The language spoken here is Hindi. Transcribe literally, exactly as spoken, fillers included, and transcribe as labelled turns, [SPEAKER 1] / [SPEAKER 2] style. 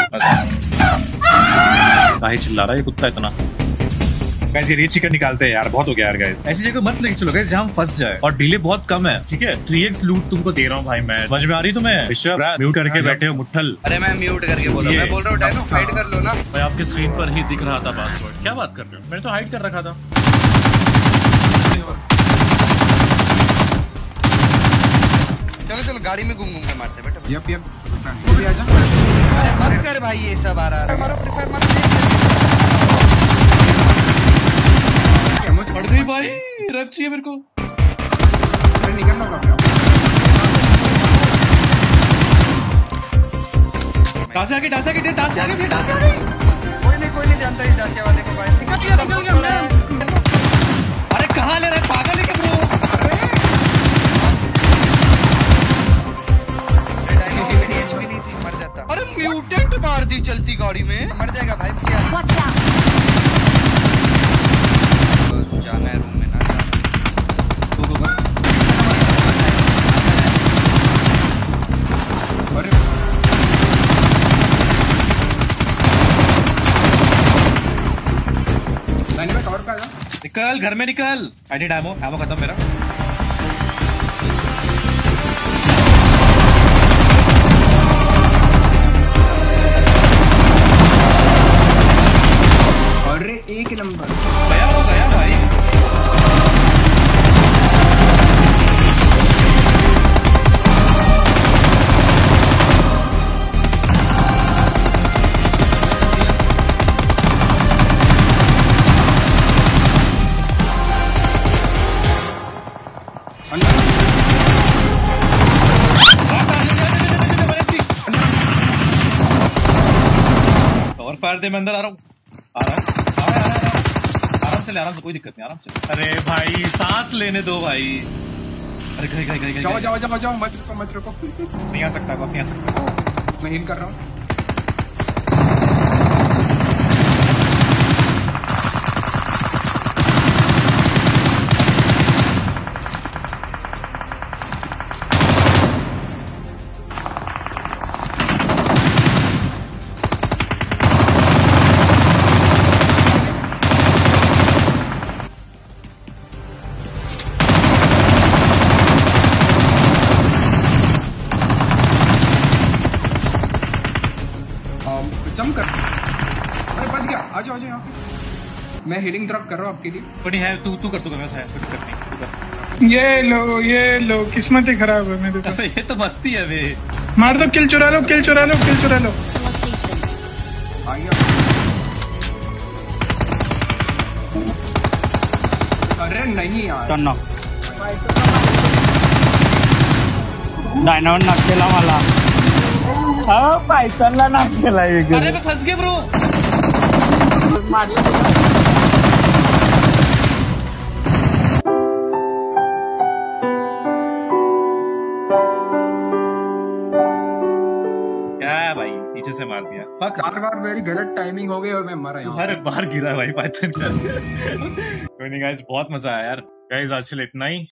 [SPEAKER 1] काहे चिल्ला रहा है ये कुत्ता इतना? गाइस ये रेड चिकन निकालते हैं यार, बहुत हो गया यार गाइस। ऐसी जगह मत लेके चलो गाइस जहाँ हम फंस जाए, और डिले बहुत कम है, ठीक है? थ्री एक्स लूट तुमको दे रहा हूँ भाई मैं, समझ में आ रही तुम्हें? विश्व म्यूट करके बैठे हो मुट्ठल।
[SPEAKER 2] अरे मैं म्यूट करके बोल रहा हूँ, मैं बोल रहा हूँ डायनो हाइड कर लो ना।
[SPEAKER 1] भाई आपके स्क्रीन पर ही दिख रहा था पासवर्ड, क्या बात कर रहे हो? मैंने तो हाइड कर रखा था।
[SPEAKER 2] चलो चलो गाड़ी में घूम घूम के मारते बेटा।
[SPEAKER 3] यप यप वो भी आजा।
[SPEAKER 2] अरे मत कर भाई ये सब आ रहा है, हमारा प्रीफायर मत
[SPEAKER 1] पड़ गई भाई, रख चाहिए मेरे को।
[SPEAKER 3] निकलना होगा।
[SPEAKER 1] डासे आगे, डासे आगे, डासे आगे, डासे आगे।
[SPEAKER 2] कोई नहीं कोई नहीं जानता इस डासे वाले को भाई। निकल गया निकल गया।
[SPEAKER 1] अरे कहाँ ले रहा है पागल है क्या ब्रो?
[SPEAKER 2] एचपी नहीं थी, मर जाता। अरे म्यूटेंट मार दी चलती गाड़ी में, मर जाएगा भाई। जाना है रूम में ना।
[SPEAKER 3] अरे लाइन में कवर पे आजा।
[SPEAKER 1] निकल घर में निकल। आई नीड एमो, एमो खत्म मेरा।
[SPEAKER 3] अरे एक नंबर
[SPEAKER 1] गया हो गया भाई। और फायर दे, मैं अंदर आ रहा हूँ। आ रहा है, आ रहा है, आ रहा है। आराम से ले, आराम से, कोई दिक्कत नहीं, आराम से। अरे भाई सांस लेने दो भाई। अरे गए गए गए गए।
[SPEAKER 3] जाओ जाओ जाओ जाओ, मत रुको मत रुको।
[SPEAKER 1] नहीं आ सकता, नहीं आ सकता।
[SPEAKER 3] मैं हिल कर रहा हूँ। जंप कर। अरे बच गया, आ जाओ आ जाओ यहाँ पे। मैं हीलिंग ड्रॉप कर रहा हूँ आपके लिए।
[SPEAKER 1] कोई नहीं है, तू तू कर, तू कर, है कुछ दिक्कत नहीं, तू कर।
[SPEAKER 4] ये लो ये लो, किस्मत ही खराब है मेरे तो।
[SPEAKER 1] ये तो मस्ती है बे।
[SPEAKER 4] मार दो, किल चुरा लो, किल चुरा लो, किल चुरा लो।
[SPEAKER 3] आ गया। अरे नहीं यार,
[SPEAKER 5] टन्नो डायनामोट नाकेला मला। हाँ पायथनला नाकेला आहे।
[SPEAKER 1] अरे मैं फंस गया ब्रो। क्या भाई पीछे से मार दिया।
[SPEAKER 3] चार बार मेरी गलत टाइमिंग हो गई और मैं मरा यहाँ।
[SPEAKER 1] हर बार गिरा भाई पाइथन का। कोई नहीं गाइस, बहुत मजा आया यार। गाइस आज के लिए इतना ही।